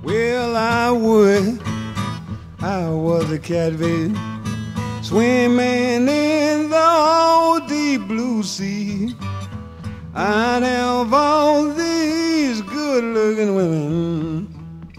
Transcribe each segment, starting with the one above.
Well, I was a catfish swimming in the old deep blue sea. I'd have all these good-looking women.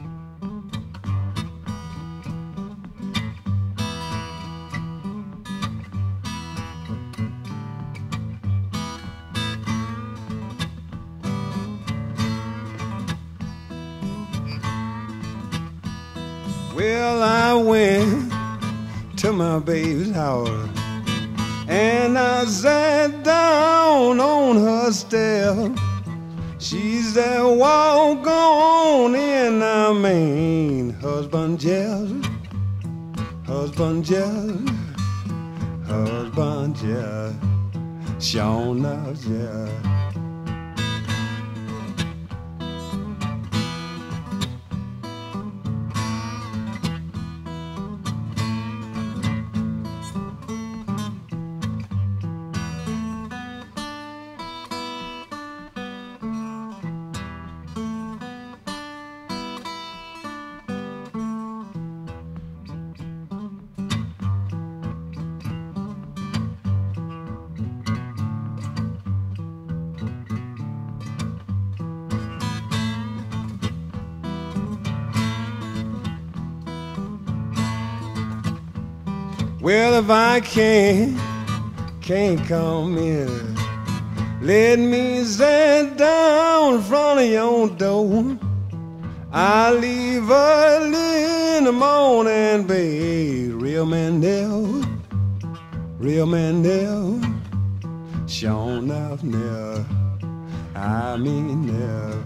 Well, I went to my baby's house and I sat down on her step. She said, walk on in now, man. Husband jealous, husband jealous, husband jealous, sure enough jealous. Well, if I can't come in, let me sit down in front of your door. I leave early in the morning, babe. Real man never, sure enough never, I mean never.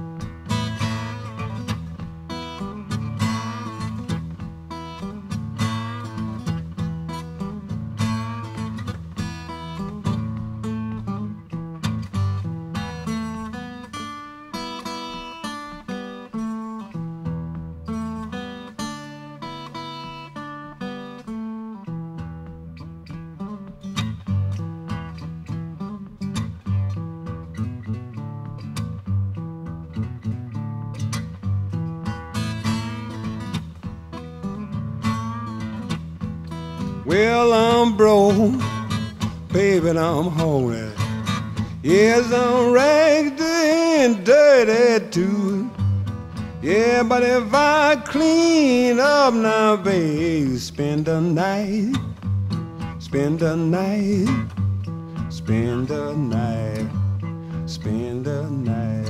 Well, I'm broke, baby, and I'm hungry. Yes, I'm ragged and dirty too. Yeah, but if I clean up now, babe, spend the night, spend the night, spend the night, spend the night.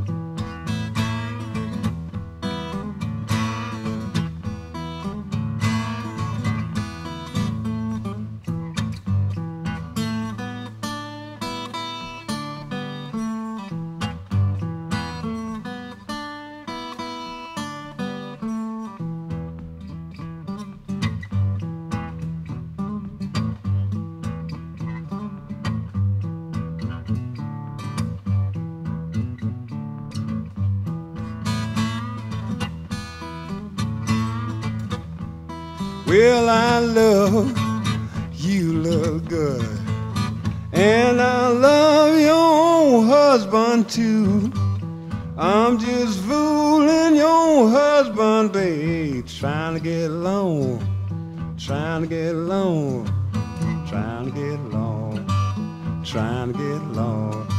Well, I love you, look good, and I love your husband too. I'm just fooling your husband, babe, trying to get along, trying to get along, trying to get along, trying to get along.